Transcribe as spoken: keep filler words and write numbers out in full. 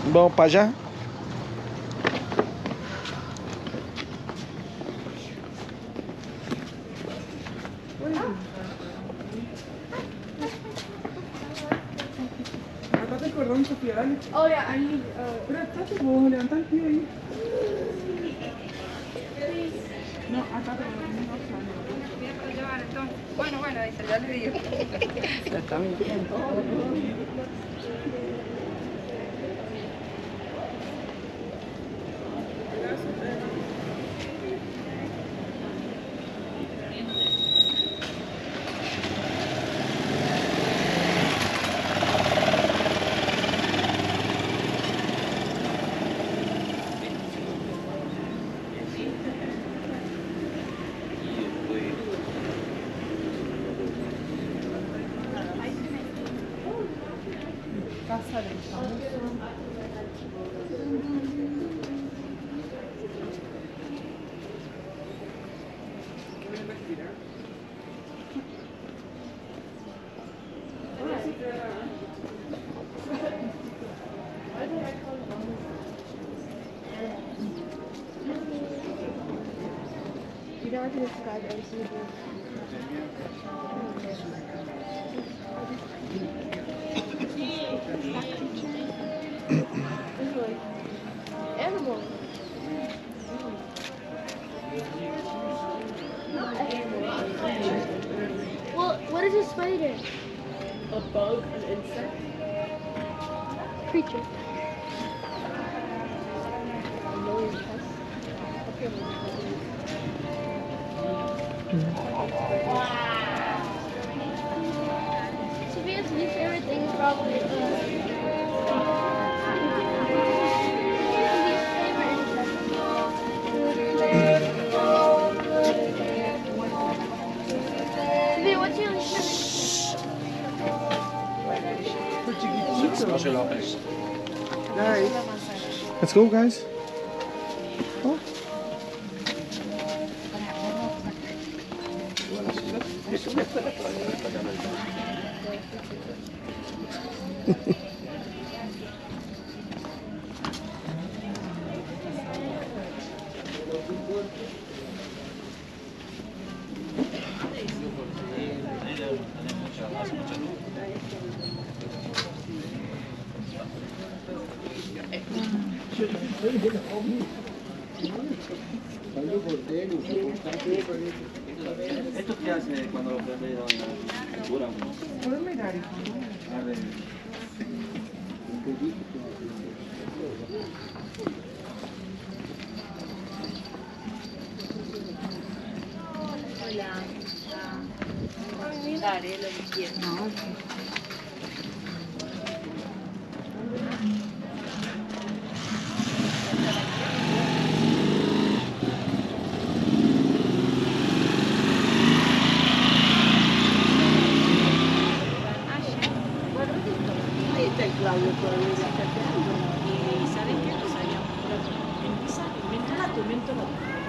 Vamos para allá. Atate el cordón, Sofía, dale. Oh, yeah, I need, uh... Pero atate, puedo levantar el pie ahí. No, atate, no sale. Viene para llevar entonces. Bueno, bueno, dice, ya le digo. Ya está mintiendo. Casa del famoso. You don't have to describe every single animal. Well, what is a spider? A bug, an insect. Creature. Annoying pest. Sophia's new favorite thing is probably Sophia, what's your least favorite? Guys. Let's go, guys. Oh. ¿Esto qué hace cuando lo prende a la altura? ¿Puedo mirar, hijo? A ver. Hola. Daré lo que quieras. Ahí está el Claudio todavía chateando. Y ¿saben qué? Nos habíamos en esa, mentolato, mentolato.